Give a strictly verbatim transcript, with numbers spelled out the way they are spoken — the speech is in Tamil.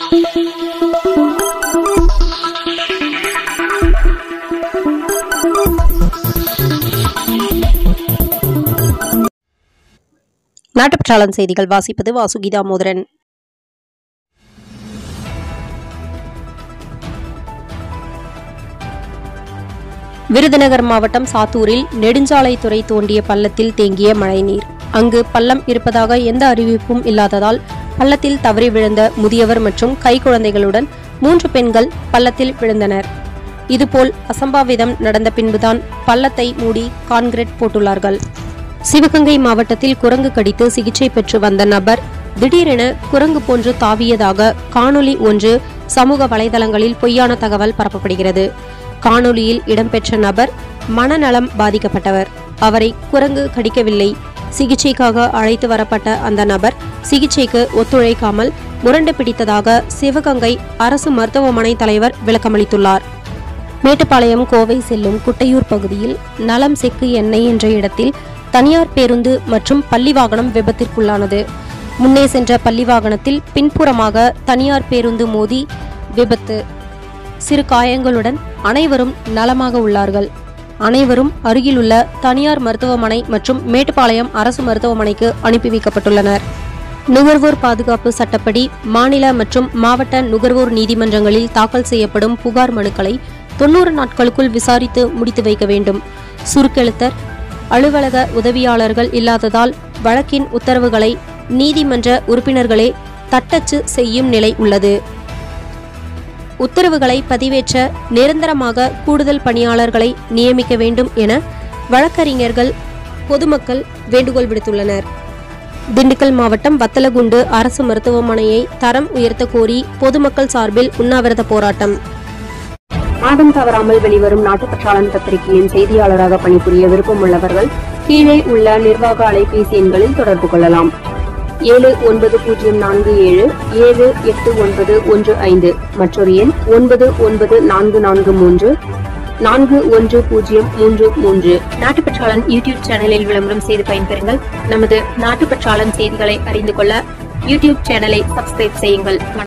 நாட்டுப்பற்றாளன் செய்திகள் வாசிப்பது வாசுகி தாமோதரன். விருதுநகர் மாவட்டம் சாத்தூரில் நெடுஞ்சாலைத்துறை தோண்டிய பள்ளத்தில் தேங்கிய மழைநீர். அங்கு பள்ளம் இருப்பதாக எந்த அறிவிப்பும் இல்லாததால் பள்ளத்தில் தவறி விழுந்த முதியவர் மற்றும் கைக்குழந்தைகளுடன் மூன்று பெண்கள் பள்ளத்தில் விழுந்தனர். இதுபோல் அசம்பாவிதம் நடந்த பின்புதான் பள்ளத்தை மூடி கான்கிரீட் போட்டுள்ளார்கள். சிவகங்கை மாவட்டத்தில் குரங்கு கடித்து சிகிச்சை பெற்று வந்த நபர் திடீரென குரங்கு போன்று தாவியதாக காணொலி ஒன்று சமூக வலைதளங்களில் பொய்யான தகவல் பரப்பப்படுகிறது. காணொலியில் இடம்பெற்ற நபர் மனநலம் பாதிக்கப்பட்டவர். அவரை குரங்கு கடிக்கவில்லை. சிகிச்சைக்காக அழைத்து வரப்பட்ட அந்த நபர் சிகிச்சைக்கு ஒத்துழைக்காமல் முரண்டு பிடித்ததாக சிவகங்கை அரசு மருத்துவமனை தலைவர் விளக்கமளித்துள்ளார். மேட்டுப்பாளையம் கோவை செல்லும் குட்டையூர் பகுதியில் நலம் செக்கு எண்ணெய் என்ற இடத்தில் தனியார் பேருந்து மற்றும் பள்ளி வாகனம் விபத்திற்குள்ளானது. முன்னே சென்ற பள்ளி வாகனத்தில் பின்புறமாக தனியார் பேருந்து மோதி விபத்து. சிறு காயங்களுடன் அனைவரும் நலமாக உள்ளார்கள். அனைவரும் அருகிலுள்ள தனியார் மருத்துவமனை மற்றும் மேட்டுப்பாளையம் அரசு மருத்துவமனைக்கு அனுப்பி வைக்கப்பட்டுள்ளனர். நுகர்வோர் பாதுகாப்பு சட்டப்படி மாநில மற்றும் மாவட்ட நுகர்வோர் நீதிமன்றங்களில் தாக்கல் செய்யப்படும் புகார் மனுக்களை தொன்னூறு நாட்களுக்குள் விசாரித்து முடித்து வைக்க வேண்டும். சுருக்கெழுத்தர் அலுவலக உதவியாளர்கள் இல்லாததால் வழக்கின் உத்தரவுகளை நீதிமன்ற உறுப்பினர்களே தட்டச்சு செய்யும் நிலை உள்ளது. உத்தரவுகளை பதிவேற்ற நிரந்தரமாக கூடுதல் பணியாளர்களை நியமிக்க வேண்டும் என வழக்கறிஞர்கள் பொதுமக்கள் வேண்டுகோள் விடுத்துள்ளனர். திண்டுக்கல் மாவட்டம் வத்தலகுண்டு அரசு மருத்துவமனையை தரம் உயர்த்த கோரி பொதுமக்கள் சார்பில் உண்ணாவிரத போராட்டம். மாதம் தவறாமல் வெளிவரும் நாட்டுப்பற்றாளன் பத்திரிகையின் செய்தியாளராக பணிபுரிய விருப்பம் உள்ளவர்கள் கீழே உள்ள நிர்வாக அலைபேசி எண்களில் தொடர்பு கொள்ளலாம். ஏழு ஒன்பது பூஜ்ஜியம் நான்கு ஏழு ஏழு எட்டு ஒன்பது ஒன்று ஐந்து மற்றொரு எண் ஒன்பது ஒன்பது நான்கு நான்கு மூன்று நான்கு ஒன்று பூஜ்ஜியம் மூன்று மூன்று. நாட்டுப்பற்றாளன் யூடியூப் சேனலில் விளம்பரம் செய்து பயன்பெறுங்கள். நமது நாட்டுப்பற்றாளன் செய்திகளை அறிந்து கொள்ள யூடியூப் சேனலை சப்ஸ்கிரைப் செய்யுங்கள்.